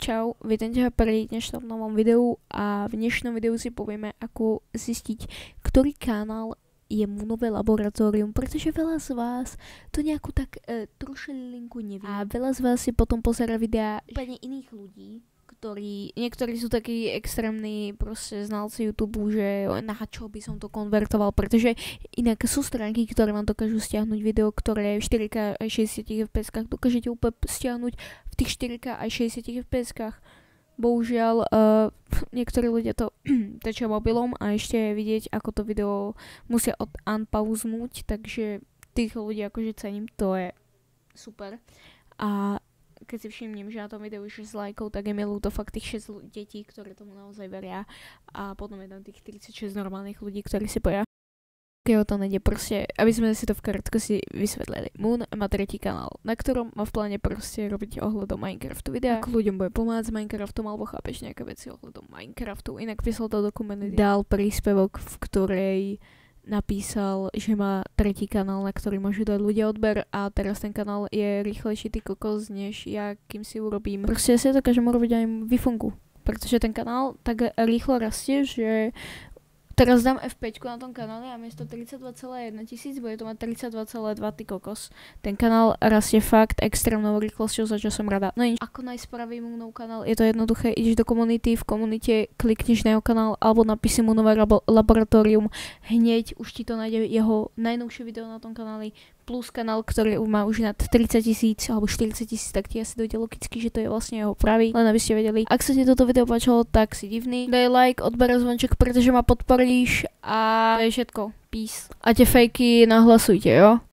Čau, vítam ťa pri dnešnom novom videu a v dnešnom videu si povieme, ako zistiť, ktorý kanál je mu nové laboratórium, pretože veľa z vás to nejakú tak trošilinku nevie. A veľa z vás si potom pozerá videá úplne iných ľudí, niektorí sú takí extrémni proste znalci YouTube, že na čo by som to konvertoval, pretože inak sú stránky, ktoré vám dokážu stiahnuť video, ktoré v 4K aj 60 fps dokážete úplne stiahnuť v tých 4K aj 60 fps. Bohužiaľ, niektorí ľudia to tečia mobilom a ešte vidieť, ako to video musia unpauznúť, takže tých ľudí akože cením, to je super. A keď si všimnem, že na tom videu je 6 lajkov, tak je mi ľúto fakt tých 6 detí, ktoré tomu naozaj veria, a potom je tam tých 36 normálnych ľudí, ktorí si poja. Keď o to nejde, proste, aby sme si to v krátkosti vysvetlili. Moon má tretí kanál, na ktorom má v pláne proste robiť ohľadom Minecraftu videa. Ako ľuďom bude pomáhať s Minecraftom, alebo chápeš nejaké veci ohľadom Minecraftu. Inak písal to do komunity, dal príspevok, v ktorej napísal, že má tretí kanál, na ktorý môžu dať ľudia odber, a teraz ten kanál je rýchlejší ty kokos, než ja kým si urobím. Proste ja si dokážem urobiť aj výfunku, pretože ten kanál tak rýchlo rastie, že teraz dám F5 na tom kanále a miesto 32,1 tisíc bude to mať 32,2 ty kokos. Ten kanál rastie fakt extrémnou rýchlosťou, za čo som rada. No nič, ako najspravím Moonov kanál, je to jednoduché, ideš do komunity, v komunite klikneš na jeho kanál alebo napíši mu nové laboratórium, hneď už ti to nájde jeho najnovšie video na tom kanáli, plus kanál, ktorý má už nad 30 000 alebo 40 000, tak ti asi dojde logicky, že to je vlastne jeho pravý, len aby ste vedeli. Ak sa ti toto video páčilo, tak si divný, daj like, odber zvonček, pretože ma podporíš, a to je všetko. Peace. A tie fejky nahlasujte, jo?